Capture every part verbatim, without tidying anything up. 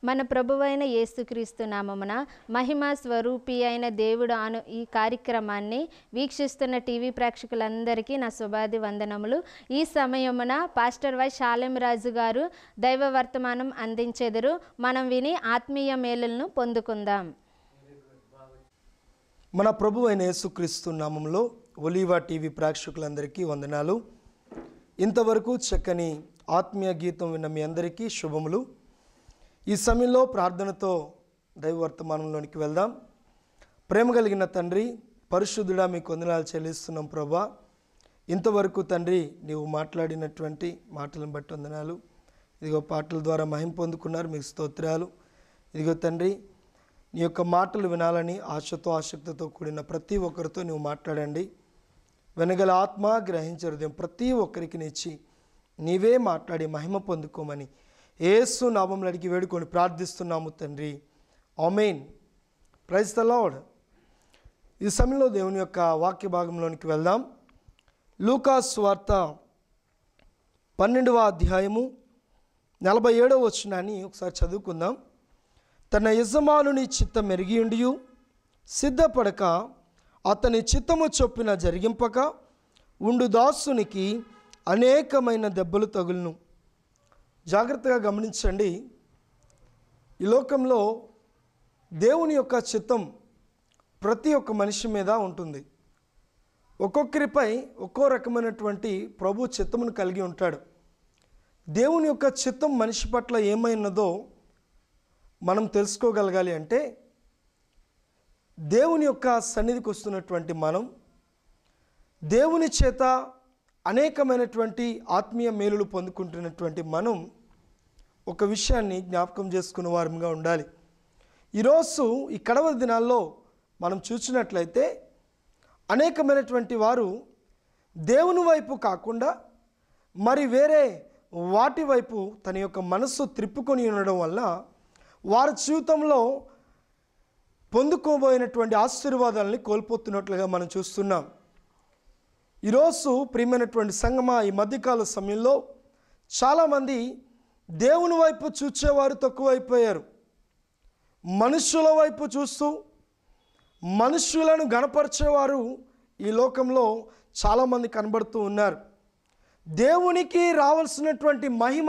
మన ప్రభువైన యేసుక్రీస్తు నామమున మహిమ స్వరూపి అయిన దేవుడు అను ఈ కార్యక్రమాన్ని వీక్షిస్తున్న టీవీ ప్రేక్షకులందరికీ నా శుభాది వందనములు. ఈ సమయమున పాస్టర్ వై షాలెం రాజు గారు దైవ వర్తమానం అందించెదరు. మనం విని ఆత్మీయ మేలులను పొందుకుందాం. మన ప్రభువైన యేసుక్రీస్తు నామములో ఒలీవా టీవీ ప్రేక్షకులందరికీ వందనాలు. ఇంతవరకు చక్కని ఆత్మీయ గీతం విన్న మీ అందరికీ శుభములు. ఈ సమయంలో ప్రార్థనతో దైవ వర్తమానంలోనికి వెళ్దాం. ప్రేమ కలిగిన తండ్రి, పరిశుద్ధుడా, మీకు వందనాలు చెల్లిస్తున్నాం ప్రభా. ఇంతవరకు తండ్రి నీవు మాట్లాడినటువంటి మాటలను బట్టి వందనాలు. ఇదిగో పాటల ద్వారా మహిమ పొందుకున్నారు, మీకు స్తోత్రాలు. ఇదిగో తండ్రి, నీ యొక్క మాటలు వినాలని ఆశతో ఆసక్తితో కూడిన ప్రతి ఒక్కరితో నువ్వు మాట్లాడండి. వెనగల ఆత్మ గ్రహించే హృదయం ప్రతి ఒక్కరికి నిచ్చి నీవే మాట్లాడి మహిమ పొందుకోమని యేసు నామములో అడిగి వేడుకొని ప్రార్థిస్తున్నాము తండ్రి, ఆమేన్. Praise the lord. ఈ సమయంలో దేవుని యొక్క వాక్య భాగంలోనికి వెళ్దాం. లూకా సువార్త పన్నెండవ అధ్యాయము నలభై ఏడవ వచనాన్ని ఒకసారి చదువుకుందాం. తన యజమానుని చిత్తం ఎరిగియుండియు సిద్ధపడక అతని చిత్తము చొప్పున జరిగింపక ఉండు దాసునికి అనేకమైన దెబ్బలు తగులును. జాగ్రత్తగా గమనించండి. ఈ లోకంలో దేవుని యొక్క చిత్తం ప్రతి ఒక్క మనిషి మీద ఉంటుంది. ఒక్కొక్కరిపై ఒక్కో రకమైనటువంటి ప్రభు చిత్తమును కలిగి ఉంటాడు. దేవుని యొక్క చిత్తం మనిషి పట్ల ఏమైనదో మనం తెలుసుకోగలగాలి అంటే దేవుని యొక్క సన్నిధికి వస్తున్నటువంటి మనం దేవుని చేత అనేకమైనటువంటి ఆత్మీయ మేలులు పొందుకుంటున్నటువంటి మనం ఒక విషయాన్ని జ్ఞాపకం చేసుకునే వారంగా ఉండాలి. ఈరోజు ఈ కడవ దినాల్లో మనం చూసినట్లయితే అనేకమైనటువంటి వారు దేవుని వైపు కాకుండా మరి వేరే వాటి వైపు తన యొక్క మనస్సు త్రిప్పుకొని ఉండడం వల్ల వారి జీవితంలో పొందుకోబోయినటువంటి ఆశీర్వాదాలని కోల్పోతున్నట్లుగా మనం చూస్తున్నాం. ఈరోజు ప్రియమైనటువంటి సంగమా, ఈ మధ్యకాల సమయంలో చాలామంది దేవుని వైపు చూచేవారు తక్కువైపోయారు. మనుషుల వైపు చూస్తూ మనుషులను గణపరిచేవారు ఈ లోకంలో చాలామంది కనబడుతూ ఉన్నారు. దేవునికి రావాల్సినటువంటి మహిమ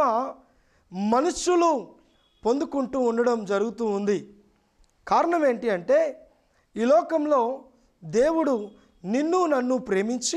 మనుషులు పొందుకుంటూ ఉండడం జరుగుతూ ఉంది. కారణం ఏంటి అంటే ఈ లోకంలో దేవుడు నిన్ను నన్ను ప్రేమించి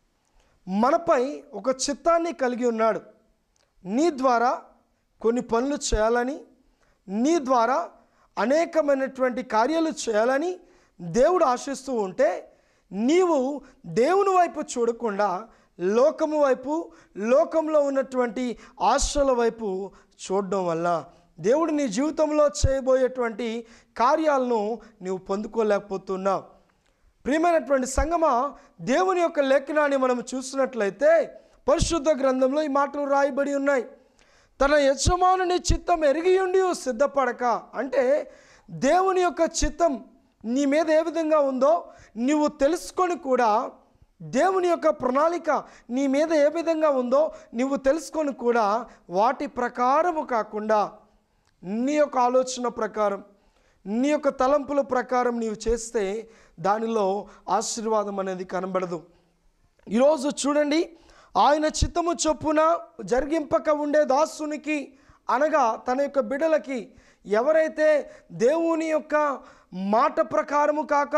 మనపై ఒక చిత్తాన్ని కలిగి ఉన్నాడు. నీ ద్వారా కొన్ని పనులు చేయాలని, నీ ద్వారా అనేకమైనటువంటి కార్యాలు చేయాలని దేవుడు ఆశిస్తూ ఉంటే నీవు దేవుని వైపు చూడకుండా లోకము వైపు, లోకంలో ఉన్నటువంటి ఆశల వైపు చూడడం వల్ల దేవుడు నీ జీవితంలో చేయబోయేటువంటి కార్యాలను నీవు పొందుకోలేకపోతున్నావు. ప్రియమైనటువంటి సంగమా, దేవుని యొక్క లేఖనాన్ని మనం చూసినట్లయితే పరిశుద్ధ గ్రంథంలో ఈ మాటలు రాయబడి ఉన్నాయి. తన యజమానుని చిత్తం ఎరిగియుండి సిద్ధపడక అంటే దేవుని యొక్క చిత్తం నీ మీద ఏ విధంగా ఉందో నీవు తెలుసుకొని కూడా, దేవుని యొక్క ప్రణాళిక నీ మీద ఏ విధంగా ఉందో నువ్వు తెలుసుకొని కూడా వాటి ప్రకారము కాకుండా నీ యొక్క ఆలోచన ప్రకారం, నీ యొక్క తలంపుల ప్రకారం నీవు చేస్తే దానిలో ఆశీర్వాదం అనేది కనబడదు. ఈరోజు చూడండి, ఆయన చిత్తము చొప్పున జరిగింపక ఉండే దాసునికి అనగా తన యొక్క బిడ్డలకి ఎవరైతే దేవుని యొక్క మాట ప్రకారము కాక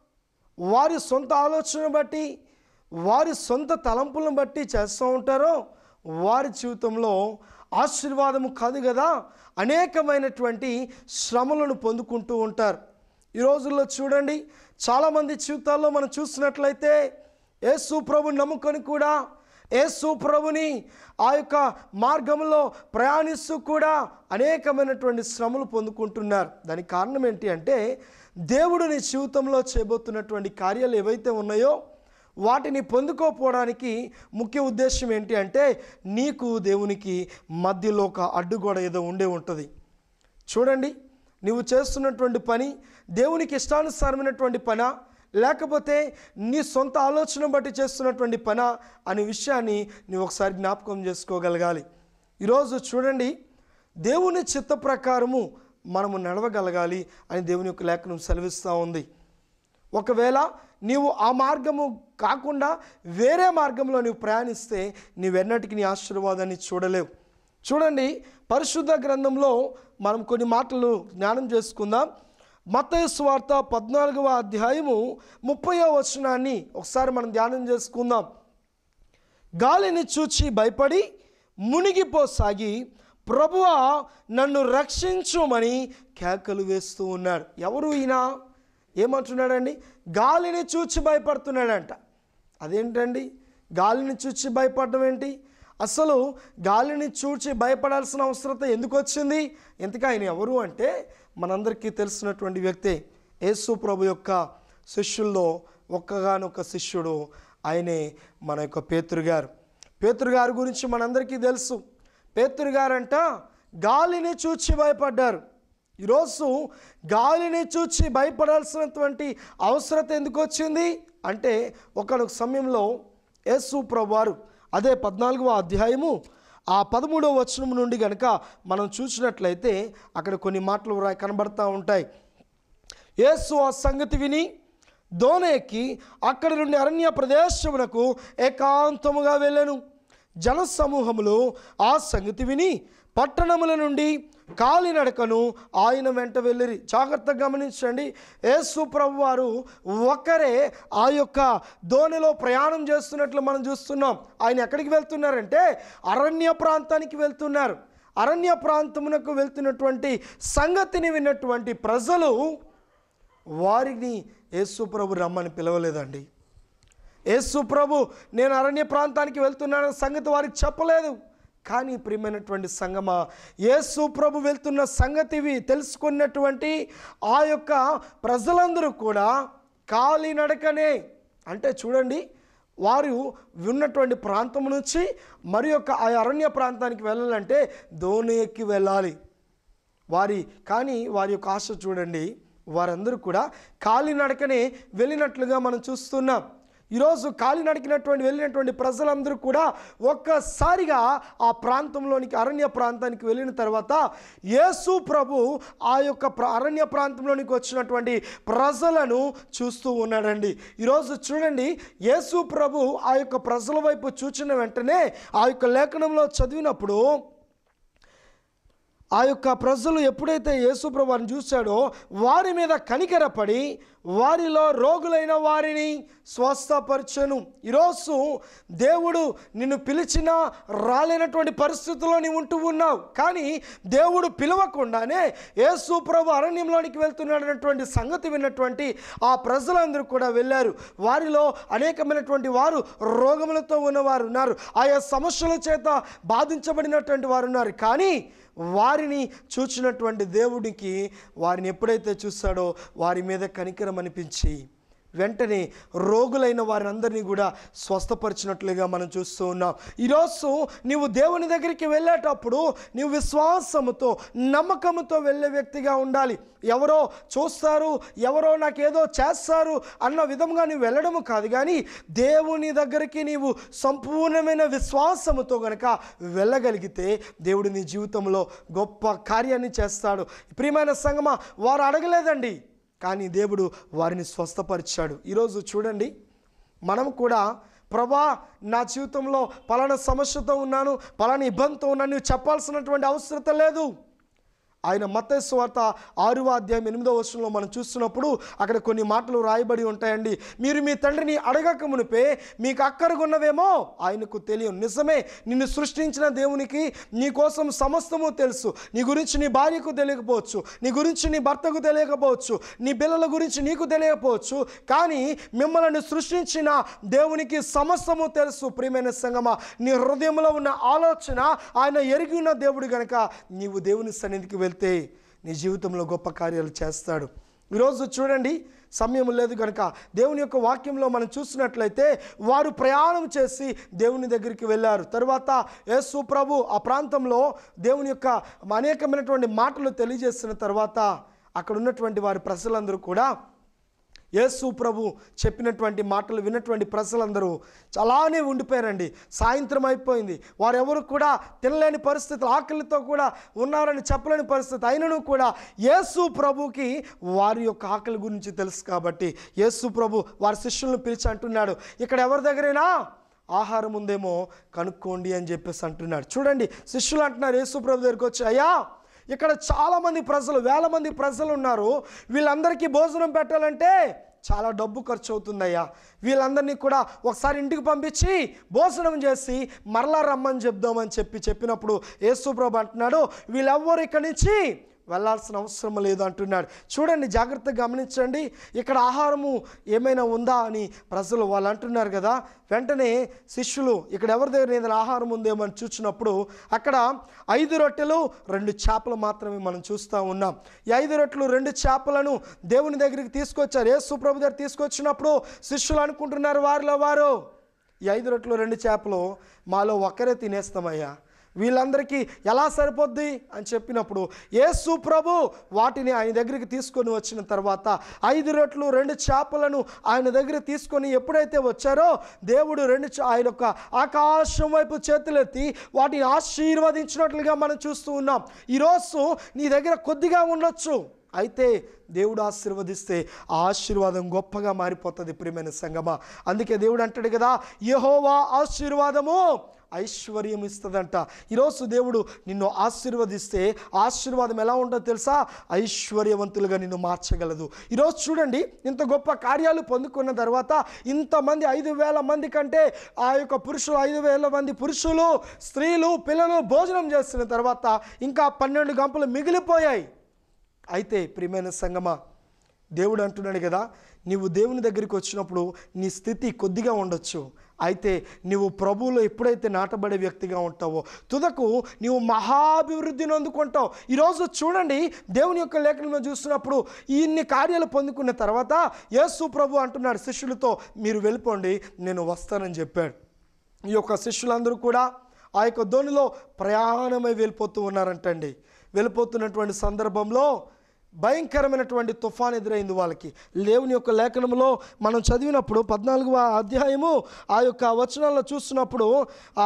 వారి సొంత ఆలోచన బట్టి, వారి సొంత తలంపులను బట్టి చేస్తూ ఉంటారో వారి జీవితంలో ఆశీర్వాదము కాదు కదా, అనేకమైనటువంటి శ్రమలను పొందుకుంటూ ఉంటారు. ఈ రోజుల్లో చూడండి, చాలామంది జీవితాల్లో మనం చూసినట్లయితే యేసు ప్రభుని నమ్ముకొని కూడా, యేసు ప్రభుని ఆ యొక్క మార్గంలో ప్రయాణిస్తూ కూడా అనేకమైనటువంటి శ్రమలు పొందుకుంటున్నారు. దానికి కారణం ఏంటి అంటే దేవుడు నీ జీవితంలో చేయబోతున్నటువంటి కార్యాలు ఏవైతే ఉన్నాయో వాటిని పొందుకోపోవడానికి ముఖ్య ఉద్దేశం ఏంటి అంటే నీకు దేవునికి మధ్యలో ఒక అడ్డుగోడ ఏదో ఉండే ఉంటుంది. చూడండి, నువ్వు చేస్తున్నటువంటి పని దేవునికి ఇష్టానుసారమైనటువంటి పనా, లేకపోతే నీ సొంత ఆలోచన బట్టి చేస్తున్నటువంటి పనా అనే విషయాన్ని నువ్వు ఒకసారి జ్ఞాపకం చేసుకోగలగాలి. ఈరోజు చూడండి, దేవుని చిత్త ప్రకారము మనము నడవగలగాలి అని దేవుని యొక్క లేఖనం సెలవిస్తూ ఉంది. ఒకవేళ నీవు ఆ మార్గము కాకుండా వేరే మార్గంలో నీవు ప్రయాణిస్తే నీవెన్నటికి నీ ఆశీర్వాదాన్ని చూడలేవు. చూడండి, పరిశుద్ధ గ్రంథంలో మనం కొన్ని మాటలు జ్ఞానం చేసుకుందాం. మత్తయి సువార్త పద్నాలుగవ అధ్యాయము ముప్పైవ వచనాన్ని ఒకసారి మనం ధ్యానం చేసుకుందాం. గాలిని చూచి భయపడి మునిగిపోసాగి ప్రభువా నన్ను రక్షించుమని కేకలు వేస్తూ ఉన్నాడు. ఎవరు ఈయన? ఏమంటున్నాడండి? గాలిని చూచి భయపడుతున్నాడంట. అదేంటండి గాలిని చూచి భయపడడం ఏంటి? అసలు గాలిని చూచి భయపడాల్సిన అవసరత ఎందుకు వచ్చింది? ఎందుకు ఆయన ఎవరు అంటే మనందరికీ తెలిసినటువంటి వ్యక్తే. యేసు ప్రభు యొక్క శిష్యుల్లో ఒక్కగానొక్క శిష్యుడు ఆయనే మన యొక్క పేతురు గారు. పేతురు గారి గురించి మనందరికీ తెలుసు. పేతురు గారంట గాలిని చూచి భయపడ్డారు. ఈరోజు గాలిని చూచి భయపడాల్సినటువంటి అవసరత ఎందుకు వచ్చింది అంటే ఒకనొక సమయంలో యేసు ప్రభువారు అదే పద్నాలుగవ అధ్యాయము ఆ పదమూడవ వచనం నుండి కనుక మనం చూసినట్లయితే అక్కడ కొన్ని మాటలు కనబడతా ఉంటాయి. యేసు ఆ సంగతి విని దోణ ఎక్కి అక్కడి నుండి అరణ్య ప్రదేశమునకు ఏకాంతముగా వెళ్ళెను. జన సమూహములు ఆ సంగతి విని పట్టణముల నుండి కాలినడకను ఆయన వెంట వెళ్ళిరి. జాగ్రత్తగా గమనించండి, యేసు ప్రభు వారు ఒక్కరే ఆ యొక్క దోణిలో ప్రయాణం చేస్తున్నట్లు మనం చూస్తున్నాం. ఆయన ఎక్కడికి వెళ్తున్నారంటే అరణ్య ప్రాంతానికి వెళ్తున్నారు. అరణ్య ప్రాంతమునకు వెళ్తున్నటువంటి సంగతిని విన్నటువంటి ప్రజలు వారిని యేసు ప్రభు రమ్మని పిలవలేదండి. యేసు ప్రభు నేను అరణ్య ప్రాంతానికి వెళ్తున్నానన్న సంగతి వారికి చెప్పలేదు. కానీ ప్రియమైనటువంటి సంగమా, యేసు ప్రభు వెళ్తున్న సంగతివి తెలుసుకున్నటువంటి ఆ యొక్క ప్రజలందరూ కూడా కాలినడకనే, అంటే చూడండి, వారు ఉన్నటువంటి ప్రాంతం నుంచి మరి యొక్క ఆ అరణ్య ప్రాంతానికి వెళ్ళాలంటే దోణి ఎక్కి వెళ్ళాలి వారి. కానీ వారి యొక్క ఆశ చూడండి, వారందరూ కూడా కాలినడకనే వెళ్ళినట్లుగా మనం చూస్తున్నాం. ఈరోజు కాలినడకినటువంటి వెళ్ళినటువంటి ప్రజలందరూ కూడా ఒక్కసారిగా ఆ ప్రాంతంలోనికి అరణ్య ప్రాంతానికి వెళ్ళిన తర్వాత యేసు ప్రభు ఆ యొక్క అరణ్య ప్రాంతంలోనికి వచ్చినటువంటి ప్రజలను చూస్తూ ఉన్నాడండి. ఈరోజు చూడండి, యేసు ప్రభు ఆ యొక్క ప్రజల వైపు చూచిన వెంటనే ఆ యొక్క లేఖనంలో చదివినప్పుడు ఆ యొక్క ప్రజలు ఎప్పుడైతే యేసు ప్రభువుని చూశాడో వారి మీద కనికరపడి వారిలో రోగులైన వారిని స్వస్థపరచెను. ఈరోజు దేవుడు నిన్ను పిలిచినా రాలేనటువంటి పరిస్థితుల్లో నీవు ఉంటూ ఉన్నావు. కానీ దేవుడు పిలవకుండానే యేసు ప్రభు అరణ్యంలోనికి వెళ్తున్నాడన్నటువంటి సంగతి విన్నటువంటి ఆ ప్రజలందరూ కూడా వెళ్ళారు. వారిలో అనేకమైనటువంటి వారు రోగములతో ఉన్నవారు ఉన్నారు, ఆయా సమస్యల చేత బాధించబడినటువంటి వారు ఉన్నారు. కానీ వారిని చూచినటువంటి దేవుడికి వారిని ఎప్పుడైతే చూస్తాడో వారి మీద కనికరం అనిపించి వెంటనే రోగులైన వారందరినీ కూడా స్వస్థపరిచినట్లుగా మనం చూస్తూ ఉన్నాం. ఈరోజు నీవు దేవుని దగ్గరికి వెళ్ళేటప్పుడు నీవు విశ్వాసముతో నమ్మకంతో వెళ్ళే వ్యక్తిగా ఉండాలి. ఎవరో చూస్తారు, ఎవరో నాకేదో చేస్తారు అన్న విధంగా నీవు వెళ్ళడము కాదు, కానీ దేవుని దగ్గరికి నీవు సంపూర్ణమైన విశ్వాసముతో గనక వెళ్ళగలిగితే దేవుడు నీ జీవితంలో గొప్ప కార్యాన్ని చేస్తాడు. ప్రియమైన సంగమా, వారు అడగలేదండి, కానీ దేవుడు వారిని స్వస్థపరిచాడు. ఈరోజు చూడండి, మనం కూడా ప్రభా నా జీవితంలో పలానా సమస్యతో ఉన్నాను, పలానా ఇబ్బందితో ఉన్నాను నువ్వు చెప్పాల్సినటువంటి అవసరం లేదు. ఆయన మత్తయి సువార్త ఆరవ అధ్యాయం ఎనిమిదవ వచనంలో మనం చూస్తున్నప్పుడు అక్కడ కొన్ని మాటలు రాయబడి ఉంటాయండి. మీరు మీ తండ్రిని అడగక మునిపే మీకు అక్కరగున్నవేమో ఆయనకు తెలియదు. నిజమే, నిన్ను సృష్టించిన దేవునికి నీ కోసం సమస్తము తెలుసు. నీ గురించి నీ భార్యకు తెలియకపోవచ్చు, నీ గురించి నీ భర్తకు తెలియకపోవచ్చు, నీ పిల్లల గురించి నీకు తెలియకపోవచ్చు, కానీ మిమ్మల్ని సృష్టించిన దేవునికి సమస్తము తెలుసు. ప్రియమైన సంగమా, నీ హృదయంలో ఉన్న ఆలోచన ఆయన ఎరిగి ఉన్న దేవుడు గనక నీవు దేవుని సన్నిధికి వెళ్తే నీ జీవితంలో గొప్ప కార్యాలు చేస్తాడు. ఈరోజు చూడండి, సమయం లేదు కనుక దేవుని యొక్క వాక్యంలో మనం చూసినట్లయితే వారు ప్రయాణం చేసి దేవుని దగ్గరికి వెళ్ళారు. తర్వాత యేసు ప్రభు ఆ ప్రాంతంలో దేవుని యొక్క అనేకమైనటువంటి మాటలు తెలియజేసిన తర్వాత అక్కడ ఉన్నటువంటి వారి ప్రజలందరూ కూడా యేసు ప్రభు చెప్పినటువంటి మాటలు విన్నటువంటి ప్రజలందరూ చాలానే ఉండిపోయారండి. సాయంత్రం అయిపోయింది, వారెవరు కూడా తినలేని పరిస్థితులు, ఆకలితో కూడా ఉన్నారని చెప్పలేని పరిస్థితి. అయినను కూడా యేసు ప్రభుకి వారి యొక్క ఆకలి గురించి తెలుసు కాబట్టి యేసు ప్రభు వారి శిష్యులను పిలిచి అంటున్నాడు, ఇక్కడ ఎవరి దగ్గరైనా ఆహారం ఉందేమో కనుక్కోండి అని చెప్పేసి అంటున్నాడు. చూడండి, శిష్యులు అంటున్నారు యేసు ప్రభు దగ్గరికి వచ్చి, అయ్యా ఇక్కడ చాలామంది ప్రజలు, వేల మంది ప్రజలు ఉన్నారు, వీళ్ళందరికీ భోజనం పెట్టాలంటే చాలా డబ్బు ఖర్చు అవుతుందయ్యా, వీళ్ళందరినీ కూడా ఒకసారి ఇంటికి పంపించి భోజనం చేసి మరలా రమ్మని చెప్దామని చెప్పి చెప్పినప్పుడు యేసు ప్రభు అంటున్నాడు, వీళ్ళెవ్వరు ఇక్కడి నుంచి వెళ్ళాల్సిన అవసరం లేదు అంటున్నాడు. చూడండి, జాగ్రత్తగా గమనించండి, ఇక్కడ ఆహారము ఏమైనా ఉందా అని ప్రజలు వాళ్ళు అంటున్నారు కదా. వెంటనే శిష్యులు ఇక్కడ ఎవరి దగ్గర ఏదైనా ఆహారం ఉందేమో అని చూసినప్పుడు అక్కడ ఐదు రొట్టెలు రెండు చేపలు మాత్రమే మనం చూస్తూ ఉన్నాం. ఈ ఐదు రొట్టెలు రెండు చేపలను దేవుని దగ్గరికి తీసుకొచ్చారు. యేసు ప్రభు దగ్గర తీసుకొచ్చినప్పుడు శిష్యులు అనుకుంటున్నారు వారిలో వారు, ఈ ఐదు రొట్టెలు రెండు చేపలు మాలో ఒక్కరే తినేస్తామయ్యా, వీళ్ళందరికీ ఎలా సరిపోద్ది అని చెప్పినప్పుడు యేసు ప్రభు వాటిని ఆయన దగ్గరికి తీసుకొని వచ్చిన తర్వాత ఐదు రొట్టెలు రెండు చేపలను ఆయన దగ్గర తీసుకొని ఎప్పుడైతే వచ్చారో దేవుడు రెండు ఆయన యొక్క ఆకాశం వైపు చేతులెత్తి వాటిని ఆశీర్వదించినట్లుగా మనం చూస్తూ ఉన్నాం. ఈరోజు నీ దగ్గర కొద్దిగా ఉండొచ్చు, అయితే దేవుడు ఆశీర్వదిస్తే ఆ ఆశీర్వాదం గొప్పగా మారిపోతుంది ప్రియమైన సంగమా. అందుకే దేవుడు అంటాడు కదా, యెహోవా ఆశీర్వాదము ఐశ్వర్యం ఇస్తుందంట. ఈరోజు దేవుడు నిన్ను ఆశీర్వదిస్తే ఆశీర్వాదం ఎలా ఉంటుందో తెలుసా, ఐశ్వర్యవంతులుగా నిన్ను మార్చగలదు. ఈరోజు చూడండి, ఇంత గొప్ప కార్యాలు పొందుకున్న తర్వాత ఇంతమంది ఐదు వేల మంది కంటే ఆ యొక్క పురుషులు ఐదు వేల మంది పురుషులు, స్త్రీలు, పిల్లలు భోజనం చేస్తున్న తర్వాత ఇంకా పన్నెండు గంపలు మిగిలిపోయాయి. అయితే ప్రియమైన సంగమా, దేవుడు అంటున్నాడు కదా, నీవు దేవుని దగ్గరికి వచ్చినప్పుడు నీ స్థితి కొద్దిగా ఉండొచ్చు, అయితే నీవు ప్రభువులో ఎప్పుడైతే నాటబడే వ్యక్తిగా ఉంటావో తుదకు నీవు మహాభివృద్ధిని అందుకుంటావు. ఈరోజు చూడండి, దేవుని యొక్క లేఖనంలో చూస్తున్నప్పుడు ఇన్ని కార్యాలు పొందుకున్న తర్వాత యేసు ప్రభు అంటున్నాడు శిష్యులతో, మీరు వెళ్ళిపోండి, నేను వస్తానని చెప్పాడు. ఈ యొక్క శిష్యులందరూ కూడా ఆ యొక్క ధోనిలో ప్రయాణమై వెళ్ళిపోతూ ఉన్నారంటండి. వెళ్ళిపోతున్నటువంటి సందర్భంలో భయంకరమైనటువంటి తుఫాన్ ఎదురైంది వాళ్ళకి. దేవుని యొక్క లేఖనంలో మనం చదివినప్పుడు పద్నాలుగవ అధ్యాయము ఆ యొక్క వచనాల్లో చూస్తున్నప్పుడు ఆ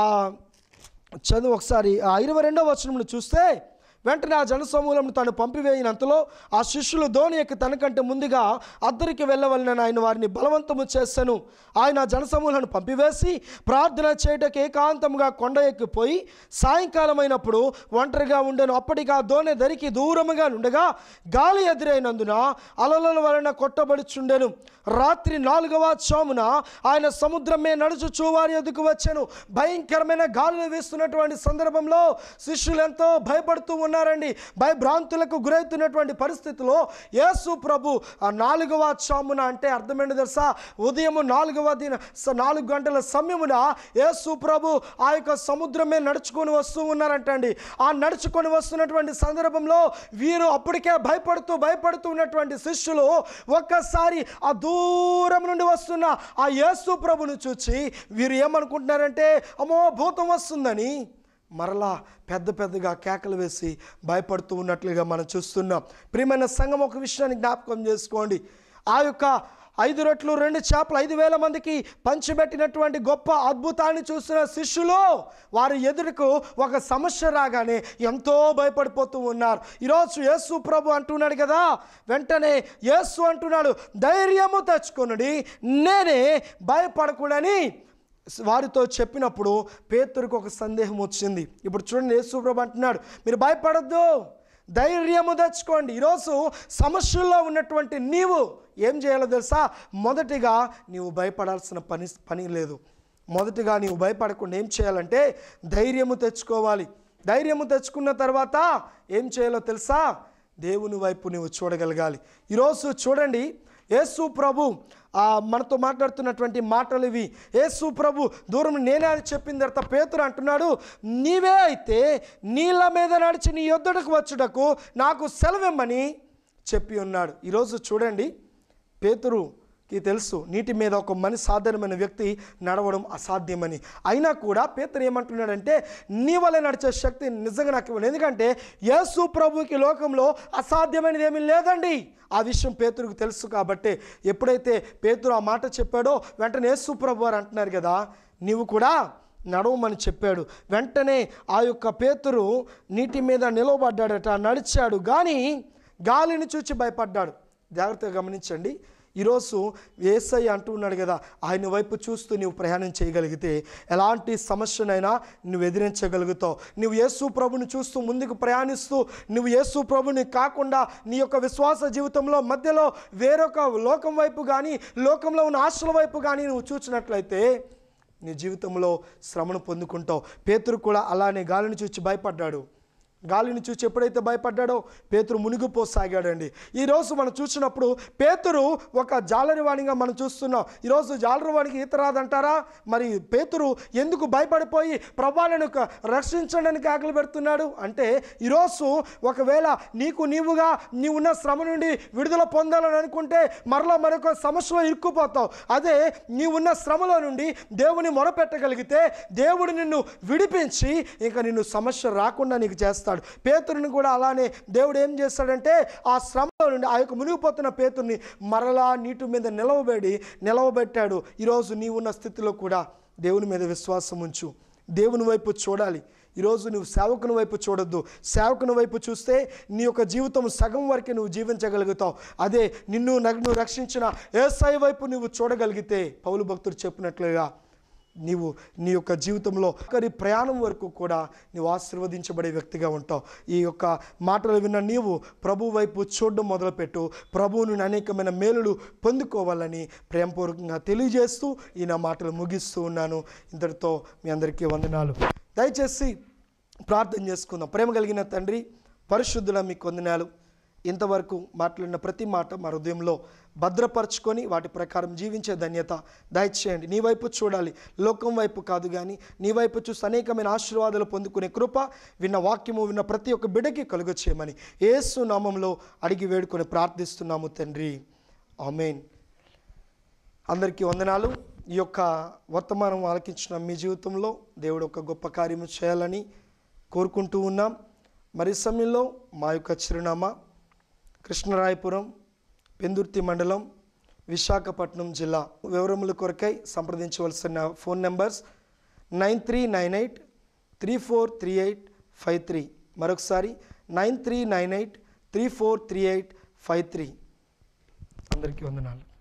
చదువు ఒకసారి ఆ ఇరవై రెండవ వచనంలో చూస్తే, వెంటనే ఆ జనసమూహంను తాను పంపివేయినంతలో ఆ శిష్యులు ధోని ఎక్కి తనకంటే ముందుగా అద్దరికి వెళ్ళవలనని ఆయన వారిని బలవంతము చేశాను. ఆయన జనసమూహాలను పంపివేసి ప్రార్థన చేయటకు ఏకాంతంగా కొండ ఎక్కిపోయి సాయంకాలం అయినప్పుడు ఒంటరిగా ఉండెను. అప్పటికి ఆ ధోని దరికి దూరముగా ఉండగా గాలి ఎదురైనందున అలల వలన కొట్టబడుచుండెను. రాత్రి నాలుగవ చామున ఆయన సముద్రమే నడుచుచూ వారి ఎదుకు వచ్చాను. భయంకరమైన గాలులు వీస్తున్నటువంటి సందర్భంలో శిష్యులు ఎంతో భయపడుతూ ఉన్నారండి. భయభ్రాంతులకు గురవుతున్నటువంటి పరిస్థితిలో యేసు ప్రభు ఆ నాలుగవ చామున అంటే అర్థమైంది తెలుసా, ఉదయం నాలుగవ దిన నాలుగు గంటల సమయమున యేసు ప్రభు ఆ యొక్క సముద్రమే నడుచుకొని వస్తూ ఉన్నారంటండి. ఆ నడుచుకొని వస్తున్నటువంటి సందర్భంలో వీరు అప్పటికే భయపడుతూ భయపడుతూ ఉన్నటువంటి శిష్యులు ఒక్కసారి ఆ దూరం నుండి వస్తున్న ఆ యేసు ప్రభును చూచి వీరు ఏమనుకుంటున్నారంటే, అమ్మో భూతం వస్తుందని మరలా పెద్ద పెద్దగా కేకలు వేసి భయపడుతూ ఉన్నట్లుగా మనం చూస్తున్నాం. ప్రియమైన సంఘం, ఒక విషయాన్ని జ్ఞాపకం చేసుకోండి. ఆ యొక్క ఐదు రొట్టెలు రెండు చేపలు ఐదు వేల మందికి పంచిపెట్టినటువంటి గొప్ప అద్భుతాన్ని చూస్తున్న శిష్యులు వారి ఎదురుకు ఒక సమస్య రాగానే ఎంతో భయపడిపోతూ ఉన్నారు. ఈరోజు యేసు ప్రభు అంటున్నాడు కదా, వెంటనే యేసు అంటున్నాడు, ధైర్యము తెచ్చుకొనుడి, నేనే, భయపడకూడని వారితో చెప్పినప్పుడు పేతురుకు ఒక సందేహం వచ్చింది. ఇప్పుడు చూడండి, యేసు ప్రభు అంటున్నాడు, మీరు భయపడద్దు, ధైర్యము తెచ్చుకోండి. ఈరోజు సమస్యల్లో ఉన్నటువంటి నీవు ఏం చేయాలో తెలుసా, మొదటిగా నీవు భయపడాల్సిన పని పని లేదు. మొదటిగా నీవు భయపడకుండా ఏం చేయాలంటే ధైర్యము తెచ్చుకోవాలి. ధైర్యము తెచ్చుకున్న తర్వాత ఏం చేయాలో తెలుసా, దేవుని వైపు నీవు చూడగలగాలి. ఈరోజు చూడండి, యేసు ప్రభు మనతో మాట్లాడుతున్నటువంటి మాటలు ఇవి. యేసు ప్రభు దూరం నేనే అని చెప్పిన తర్వాత పేతురు అంటున్నాడు, నీవే అయితే నీళ్ళ మీద నడిచి నీ యొద్దకు వచ్చుటకు నాకు సెలవిమ్మని చెప్పి ఉన్నాడు. ఈరోజు చూడండి, పేతురుకి కి తెలుసు నీటి మీద ఒక మనిషి సాధారణమైన వ్యక్తి నడవడం అసాధ్యమని. అయినా కూడా పేతురు ఏమంటున్నాడంటే నీ వల్ల నడిచే శక్తి నిజంగా నాకు ఇవ్వండి, ఎందుకంటే యేసు ప్రభువుకి లోకంలో అసాధ్యమైనది ఏమీ లేదండి. ఆ విషయం పేతురుకు తెలుసు. కాబట్టి ఎప్పుడైతే పేతురు ఆ మాట చెప్పాడో వెంటనే యేసు ప్రభు వారు అంటున్నారు కదా, నీవు కూడా నడవమని చెప్పాడు. వెంటనే ఆ యొక్క పేతురు నీటి మీద నిలవబడ్డాడట, నడిచాడు. కానీ గాలిని చూచి భయపడ్డాడు. జాగ్రత్తగా గమనించండి. ఈరోజు యేసయ్య అంటూ ఉన్నాడు కదా, ఆయన వైపు చూస్తూ నువ్వు ప్రయాణం చేయగలిగితే ఎలాంటి సమస్యనైనా నువ్వు ఎదిరించగలుగుతావు. నువ్వు యేసు ప్రభుని చూస్తూ ముందుకు ప్రయాణిస్తూ నువ్వు యేసు ప్రభుని కాకుండా నీ యొక్క విశ్వాస జీవితంలో మధ్యలో వేరొక లోకం వైపు కానీ లోకంలో ఉన్న ఆశల వైపు కానీ నువ్వు చూసినట్లయితే నీ జీవితంలో శ్రమను పొందుకుంటావు. పేతురు కూడా అలానే గాలిని చూచి భయపడ్డాడు. గాలిని చూచి ఎప్పుడైతే భయపడ్డాడో పేతురు మునిగిపోసాగాడండి. ఈరోజు మనం చూసినప్పుడు పేతురు ఒక జాలరివాణిగా మనం చూస్తున్నాం. ఈరోజు జాలరివాణికి ఈత రాదంటారా? మరి పేతురు ఎందుకు భయపడిపోయి ప్రభువును రక్షించడానికి ఆకలి పెడుతున్నాడు అంటే, ఈరోజు ఒకవేళ నీకు నీవుగా నీవున్న శ్రమ నుండి విడుదల పొందాలని అనుకుంటే మరలా మరొక సమస్యలో ఇరుక్కుపోతావు. అదే నీవున్న శ్రమలో నుండి దేవుని మొరపెట్టగలిగితే దేవుడు నిన్ను విడిపించి ఇంకా నిన్ను సమస్య రాకుండా నీకు చేస్తాడు. పేతురుని కూడా అలానే దేవుడు ఏం చేస్తాడంటే ఆ శ్రమలో నుండి ఆ యొక్క మునిగిపోతున్న పేతురుని మరలా నీటి మీద నిలవబెడి నిలవబెట్టాడు. ఈరోజు నీవున్న స్థితిలో కూడా దేవుని మీద విశ్వాసం ఉంచు, దేవుని వైపు చూడాలి. ఈరోజు నువ్వు సేవకుని వైపు చూడొద్దు. సేవకుని వైపు చూస్తే నీ యొక్క జీవితం సగం వరకే నువ్వు జీవించగలుగుతావు. అదే నిన్ను నువ్వు రక్షించిన యేసయ్య వైపు నువ్వు చూడగలిగితే పౌలు భక్తుడు చెప్పినట్లుగా నీవు నీ యొక్క జీవితంలో ఒకరి ప్రయాణం వరకు కూడా నీవు ఆశీర్వదించబడే వ్యక్తిగా ఉంటావు. ఈ యొక్క మాటలు విన్న నీవు ప్రభు వైపు చూడడం మొదలుపెట్టు. ప్రభువు నుండి అనేకమైన మేలులు పొందుకోవాలని ప్రేమపూర్వకంగా తెలియజేస్తూ ఈ నా మాటలు ముగిస్తూ ఉన్నాను. ఇంతటితో మీ అందరికీ వందనాలు. దయచేసి ప్రార్థన చేసుకుందాం. ప్రేమ కలిగిన తండ్రి, పరిశుద్ధుల మీకు వందనాలు. ఇంతవరకు మాట్లాడిన ప్రతి మాట మా హృదయంలో భద్రపరచుకొని వాటి ప్రకారం జీవించే ధన్యత దయచేయండి. నీ వైపు చూడాలి, లోకం వైపు కాదు. కానీ నీ వైపు చూసి అనేకమైన ఆశీర్వాదాలు పొందుకునే కృప విన్న వాక్యము విన్న ప్రతి ఒక్క బిడ్డకి కలుగ చేయమని యేసు నామంలో అడిగి వేడుకొని ప్రార్థిస్తున్నాము తండ్రి, ఆమేన్. అందరికీ వందనాలు. ఈ యొక్క వర్తమానం ఆలకించిన మీ జీవితంలో దేవుడు ఒక గొప్ప కార్యము చేయాలని కోరుకుంటూ ఉన్నాం. మరి సమయంలో మా యొక్క చిరునామా కృష్ణరాయపురం, పెందుర్తి మండలం, విశాఖపట్నం జిల్లా. వివరముల కొరకై సంప్రదించవలసిన phone numbers nine three nine eight three four three eight five three. మరొకసారి nine three nine eight three four three eight five three. అందరికీ వందనాలు.